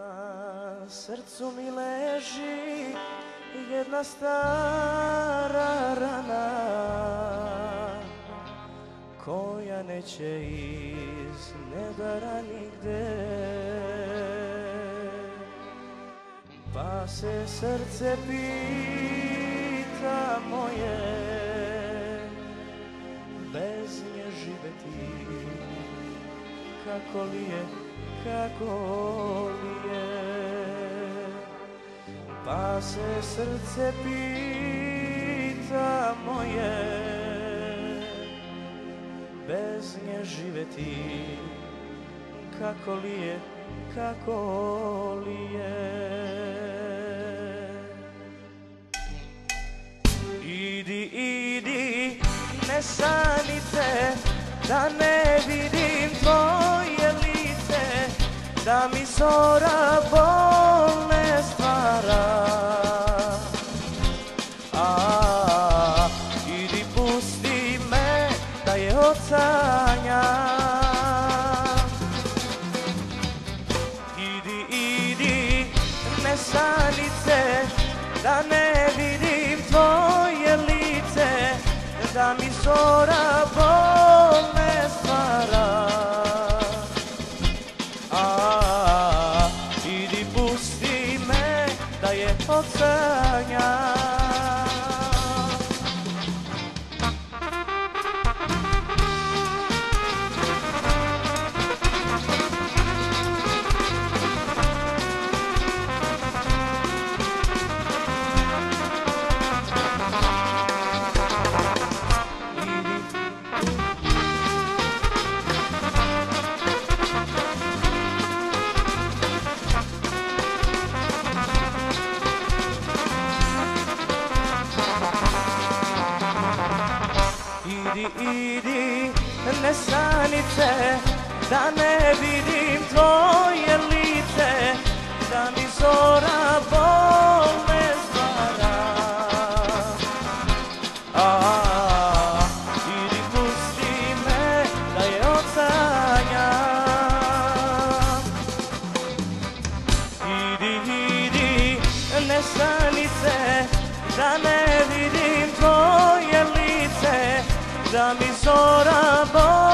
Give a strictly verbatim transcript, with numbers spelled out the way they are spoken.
Na srcu mi leži jedna stara rana koja neće iz nedara nigde, pa se srce pita moje, bez nje živeti kako li je, kako li je. Pa se srce pita moje, bez nje živeti kako li je, kako li je. Idi, idi, ne sanite, da ne vidim tvoje lice, da mi zora bolne stvara. A, idi pusti me da je odsanjam. Idi, idi, ne sanice, da ne vidim tvoje lice, da mi zora bolne stvara. A, idi pusti me da je odsanjam. Idi, idi, ne sanice, da ne vidim tvoje lice, da mi zora bolne stvara. A, idi pusti me da je odsanjam. Idi, idi, ne sanice, da ne vidim tvoje lice, da mi zora bolne